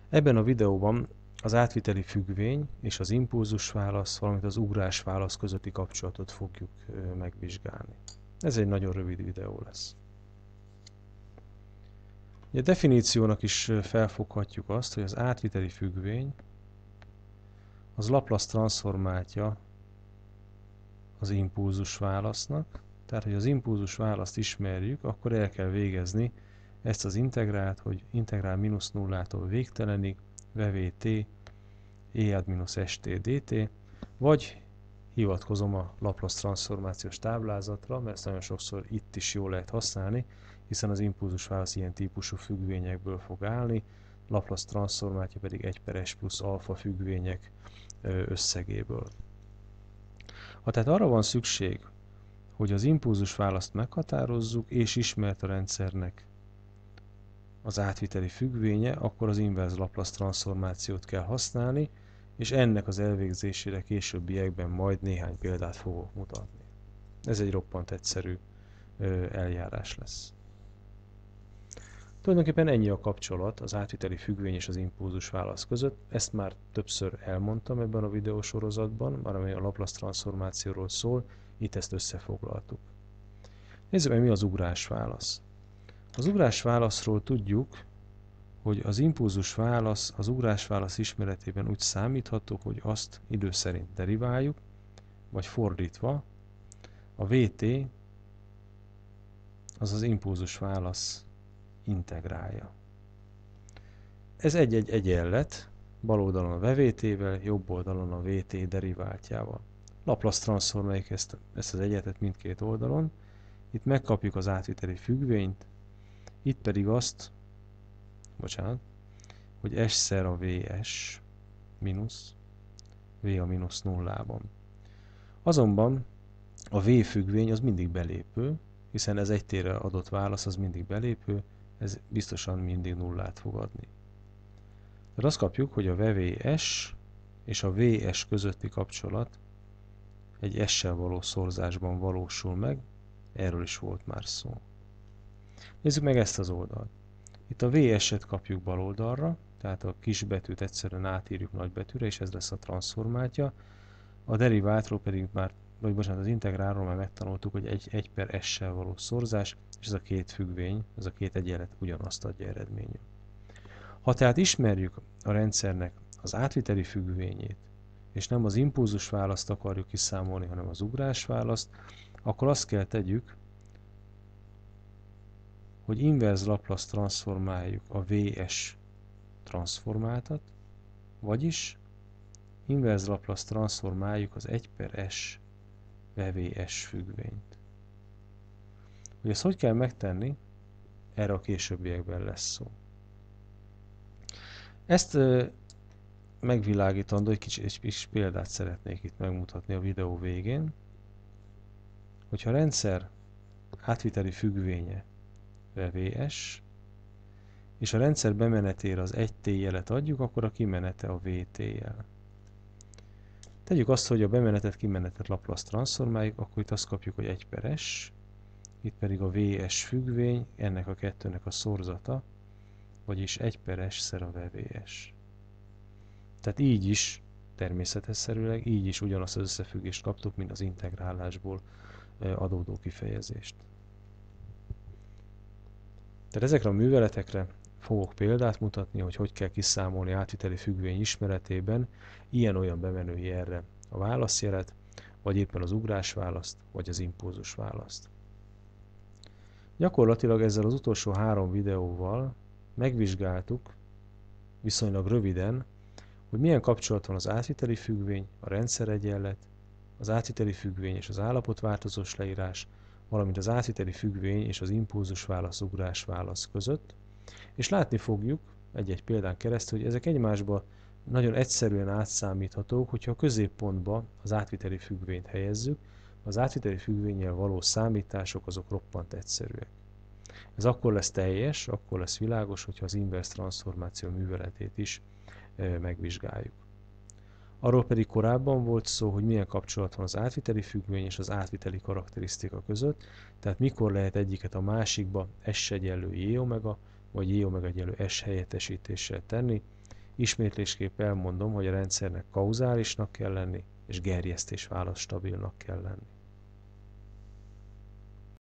Ebben a videóban az átviteli függvény és az impulzusválasz, valamint az ugrásválasz közötti kapcsolatot fogjuk megvizsgálni. Ez egy nagyon rövid videó lesz. A definíciónak is felfoghatjuk azt, hogy az átviteli függvény az Laplace transzformátja az impulzusválasznak, tehát hogy az impulzusválaszt ismerjük, akkor el kell végezni ezt az integrált, hogy integrál mínusz nullától végtelenig, vvt e ad minus st dt, vagy hivatkozom a Laplace transzformációs táblázatra, mert ezt nagyon sokszor itt is jól lehet használni, hiszen az impulzusválasz ilyen típusú függvényekből fog állni, Laplace transzformátja pedig 1/s plusz alfa függvények összegéből. Ha tehát arra van szükség, hogy az impulzusválaszt meghatározzuk, és ismert a rendszernek az átviteli függvénye, akkor az inverz Laplace transzformációt kell használni, és ennek az elvégzésére későbbiekben majd néhány példát fogok mutatni. Ez egy roppant egyszerű eljárás lesz. Tulajdonképpen ennyi a kapcsolat az átviteli függvény és az impulzusválasz között. Ezt már többször elmondtam ebben a videósorozatban, már ami a Laplace transzformációról szól, itt ezt összefoglaltuk. Nézzük meg, mi az ugrásválasz. Az ugrásválaszról tudjuk, hogy az impulzusválasz az ugrásválasz ismeretében úgy számítható, hogy azt idő szerint deriváljuk, vagy fordítva, a Vt az az impulzusválasz integrálja. Ez egy-egy egyenlet, bal oldalon a vvt-vel, jobb oldalon a Vt deriváltjával. Laplace transzformáljuk ezt az egyenletet mindkét oldalon, itt megkapjuk az átviteli függvényt, itt pedig azt, hogy s-szer a Vs mínusz V a mínusz nullában. Azonban a V függvény az mindig belépő, hiszen ez egy térre adott válasz, az mindig belépő, ez biztosan mindig nullát fog adni. Tehát azt kapjuk, hogy a VVS és a VS közötti kapcsolat egy S-sel való szorzásban valósul meg, erről is volt már szó. Nézzük meg ezt az oldalt. Itt a VS-et kapjuk bal oldalra, tehát a kis betűt egyszerűen átírjuk nagybetűre, és ez lesz a transzformátja. A deriváltról pedig már, az integrálról már megtanultuk, hogy 1/s-sel való szorzás, és ez a két függvény, ez a két egyenlet ugyanazt adja eredményül. Ha tehát ismerjük a rendszernek az átviteli függvényét, és nem az impulzusválaszt akarjuk kiszámolni, hanem az ugrásválaszt, akkor azt kell tegyük, hogy inverz Laplace transzformáljuk a Vs transzformáltat, vagyis inverz Laplace transzformáljuk az 1/s VVS függvényt. Hogy ezt hogy kell megtenni, erre a későbbiekben lesz szó. Ezt megvilágítandó, egy kis példát szeretnék itt megmutatni a videó végén, hogyha a rendszer átviteli függvénye VVS, és a rendszer bemenetére az 1t jelet adjuk, akkor a kimenete a Vt jel. Tegyük azt, hogy a bemenetet kimenetet Laplace transzformáljuk, akkor itt azt kapjuk, hogy 1/s, itt pedig a Vs függvény, ennek a kettőnek a szorzata, vagyis 1/s-szer a VVS. Tehát így is, természetesszerűleg, így is ugyanazt az összefüggést kaptuk, mint az integrálásból adódó kifejezést. Tehát ezekre a műveletekre fogok példát mutatni, hogy hogy kell kiszámolni átviteli függvény ismeretében ilyen-olyan bemenő jelre a válaszjelet, vagy éppen az ugrásválaszt, vagy az impulzusválaszt. Gyakorlatilag ezzel az utolsó 3 videóval megvizsgáltuk viszonylag röviden, hogy milyen kapcsolat van az átviteli függvény, a rendszeregyenlet, az átviteli függvény és az állapotváltozós leírás, valamint az átviteli függvény és az impulzusválasz ugrásválasz között, és látni fogjuk egy-egy példán keresztül, hogy ezek egymásba nagyon egyszerűen átszámíthatók, hogyha a középpontba az átviteli függvényt helyezzük, az átviteli függvénnyel való számítások azok roppant egyszerűek. Ez akkor lesz teljes, akkor lesz világos, hogyha az inverz transzformáció műveletét is megvizsgáljuk. Arról pedig korábban volt szó, hogy milyen kapcsolat van az átviteli függvény és az átviteli karakterisztika között, tehát mikor lehet egyiket a másikba S egyenlő J omega, vagy J omega egyenlő S helyettesítéssel tenni, Ismétlésképp elmondom, hogy a rendszernek kauzálisnak kell lenni, és gerjesztés válasz stabilnak kell lenni.